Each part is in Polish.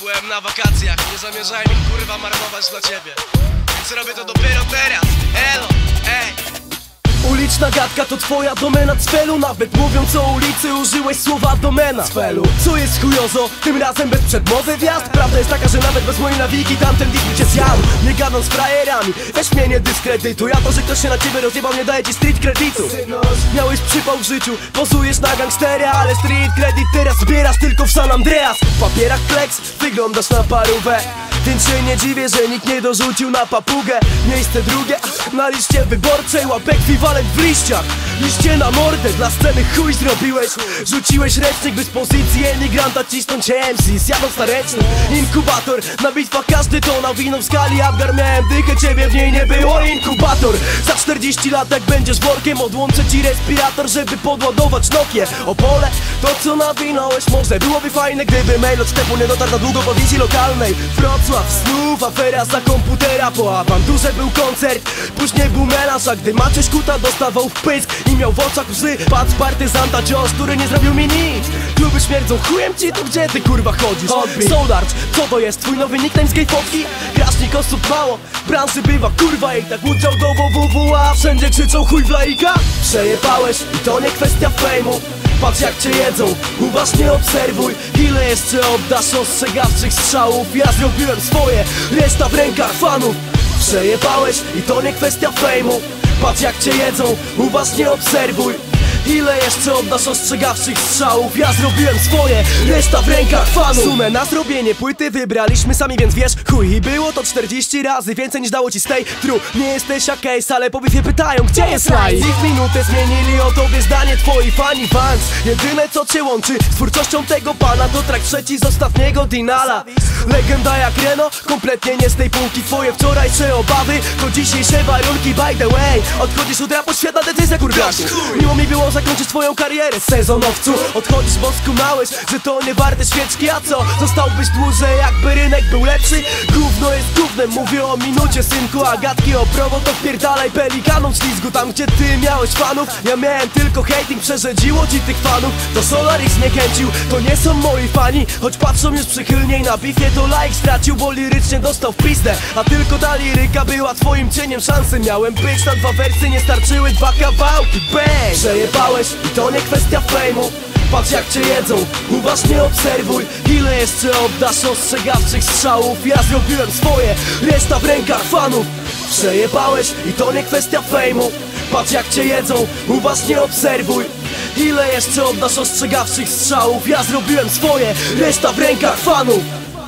Byłem na wakacjach, nie zamierzałem ich kurwa marnować dla ciebie, więc robię to dopiero teraz. Elo, ej. Uliczna gadka to twoja domena, cfelu. Nawet mówiąc o ulicy użyłeś słowa domena, cfelu. Co jest chujozo, tym razem bez przedmowy wjazd. Prawda jest taka, że nawet bez mojej nawiki tamten dick by cię zjadł. Nie gadam z frajerami, weź mnie nie dyskredytuj. A to, że ktoś się na ciebie rozjebał, nie daje ci street kreditu. Miałeś przypał w życiu, pozujesz na gangstera, ale street credit teraz zbierasz tylko w San Andreas. W papierach flex, wyglądasz na parówę, więc się nie dziwię, że nikt nie dorzucił na papugę. Miejsce drugie na liście wyborczej, łap ekwiwalent w liściach. Liście na mordę, dla sceny chuj zrobiłeś. Rzuciłeś ręcznik, by z pozycji emigranta cisnąć MC. Jadąc na ręczny inkubator, na bitwach każdy tonał winą w skali Abgar. Miałem dychę, ciebie w niej nie było. Inkubator, za 40 lat jak będziesz workiem, odłączę ci respirator, żeby podładować Nokię. Opole, to co nawinąłeś, może byłoby fajne, gdyby mail od sklepu nie dotarł na długo po wizji lokalnej. Wrocław, znów afera za komputera. Po awanturze był koncert, później był melanż. A gdy Maciuś Kuta dostawał w pysk i miał w oczach łzy, padł partyzanta Josh, który nie zrobił mi nic. Kluby śmierdzą chujem ci, to gdzie ty kurwa chodzisz? Solarch, co to jest? Twój nowy nickname z gay fotki? Gracznik osób mało, w branży bywa kurwa i tak udział do WWA. Wszędzie krzyczą chuj w laika. Przejebałeś i to nie kwestia fejmu. Patrz jak cię jedzą, uważnie obserwuj. Ile jeszcze oddasz ostrzegawczych strzałów? Ja zrobiłem swoje, reszta w rękach fanów. Przejebałeś i to nie kwestia fejmu. Patrz jak cię jedzą, uważnie obserwuj. Ile jeszcze oddasz ostrzegawczych strzałów? Ja zrobiłem swoje, reszta w rękach fanów. Sumę na zrobienie płyty wybraliśmy sami, więc wiesz, chuj. I było to 40 razy więcej niż dało ci stay true. Nie jesteś jak case, ale po bitwie pytają, gdzie jest Rai? Ich minutę zmienili o tobie zdanie twoi fani fans. Jedyne co cię łączy z twórczością tego pana to track trzeci z ostatniego Dinala. Legenda jak Reno, kompletnie nie z tej półki. Twoje wczorajsze obawy to dzisiejsze warunki. By the way, odchodzisz od rapu, świetna decyzja kurwiaku. Miło mi było zakończyć twoją karierę, sezonowcu. Odchodzisz, bo skumałeś, że to nie warte świeczki. A co? Zostałbyś dłużej, jakby rynek był lepszy? Gówno jest gównem, mówię o minucie, synku. A gadki o prowo to wpierdalaj pelikanom ślizgu. Tam gdzie ty miałeś fanów, ja miałem tylko hating. Przerzedziło ci tych fanów, to Solarix zniechęcił. To nie są moi fani, choć patrzą już przychylniej na bifie. To like stracił, bo lirycznie dostał w pizdę. A tylko ta liryka była twoim cieniem szansy. Miałem być na dwa wersy, nie starczyły dwa kawałki. Bang! Przejebałeś i to nie kwestia fejmu. Patrz jak cię jedzą, uważnie obserwuj. Ile jeszcze oddasz ostrzegawczych strzałów? Ja zrobiłem swoje, reszta w rękach fanów. Przejebałeś i to nie kwestia fejmu. Patrz jak cię jedzą, uważnie obserwuj. Ile jeszcze oddasz ostrzegawczych strzałów? Ja zrobiłem swoje, reszta w rękach fanów.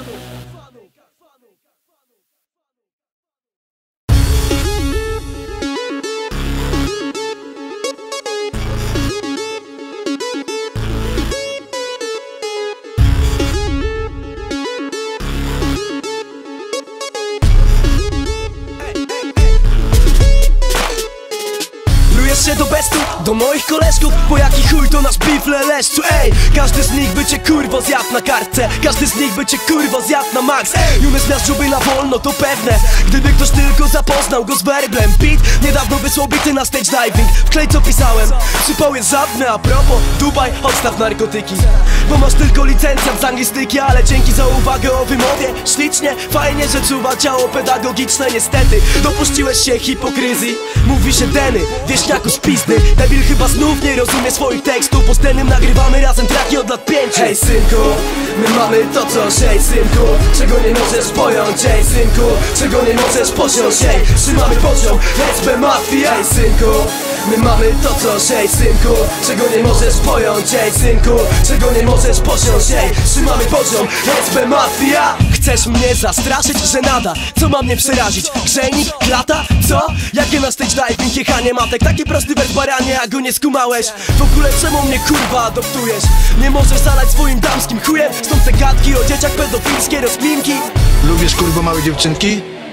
Się do bestu, do moich koleżków, bo jaki chuj to nasz bifle leszczu. Ej, każdy z nich by cię kurwo zjadł na kartce. Każdy z nich by cię kurwo zjadł na max. Junes miażdżuby na wolno, to pewne. Gdyby ktoś tylko zapoznał go z werblem. Beat niedawno wysłał bity na stage diving. Wklej co pisałem, przypał jest żadny. A propos, Dubaj, odstaw narkotyki, bo masz tylko licencjat z anglistyki. Ale dzięki za uwagę o wymowie, ślicznie, fajnie, że czuwa ciało pedagogiczne. Niestety, dopuściłeś się hipokryzji. Mówi się Deny, wieśniaku z pizdy. Debil chyba znów nie rozumie swoich tekstów. Po scennym nagrywamy razem traki od lat 5. Hej synku, my mamy to coś. Hej synku, czego nie możesz pojąć. Hej synku, czego nie możesz posiąść. Hej, trzymamy poziom, SB Mafia. Hej synku, my mamy to coś. Hej synku, czego nie możesz pojąć. Hej synku, czego nie możesz posiąść. Hej, trzymamy poziom, SB Mafia. Chcesz mnie zastraszyć? Żenada, co ma mnie przerazić? Grzejnik? Klata? Co? Jakie na stage diving, jechanie matek? Taki prosty wers baranie, a go nie skumałeś. W ogóle czemu mnie kurwa adoptujesz? Nie możesz zalać swoim damskim chujem. Stąd te gadki o dzieciach, pedofilskie rozkminki. Lubisz kurwa małe dziewczynki?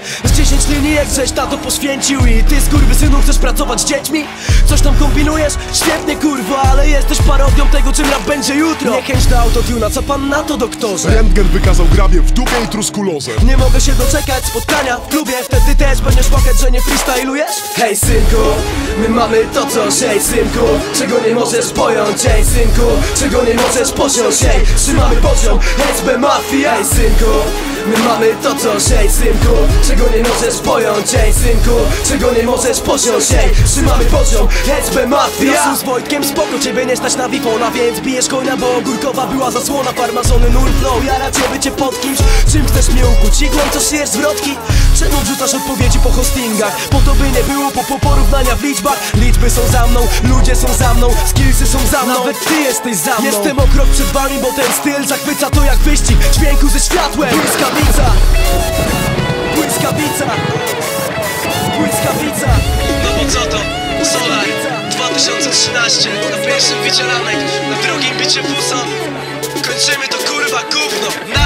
Z 10 linijek żeś tato poświęcił i ty skurwysynu chcesz pracować z dziećmi? Coś tam kombinujesz? Świetnie kurwa, ale jesteś parodią tego czym rap będzie jutro. Niechęć do autotuna, co pan na to doktorze? Rentgen wykazał grabie w dupie i truskulozę. Nie mogę się doczekać spotkania w klubie. Wtedy też będziesz płakać, że nie freestylujesz? Hej synku, my mamy to coś. Hej synku, czego nie możesz pojąć. Hej synku, czego nie możesz posiąść. Hej, trzymamy poziom, SB Mafia. Hej synku, my mamy to coś. Hej synku, czego nie możesz pojąć. Hej synku, czego nie możesz posiąść. Hej, trzymamy poziom, SB Mafia. Ja z Wojtkiem spoko, ciebie nie stać na Wifona, więc bijesz konia, bo ogórkowa była zasłona. Farmazony null flow, jara ciebie cię pod kimś. Czym chcesz mnie ukuć? Igłą, co szyjesz zwrotki? Czemu wrzucasz odpowiedzi po hostingach? Po to by nie było porównania w liczbach. Liczby są za mną, ludzie są za mną, skillsy są za mną, nawet ty jesteś za mną. Jestem o krok przed wami, bo ten styl zachwyca to jak wyścig dźwięku ze światłem. Błyskawica, błyskawica, błyskawica. No bo co to? Solar 2013. Na pierwszym bicie lamek, na drugim bicie fusa. Kończymy to kurwa gówno.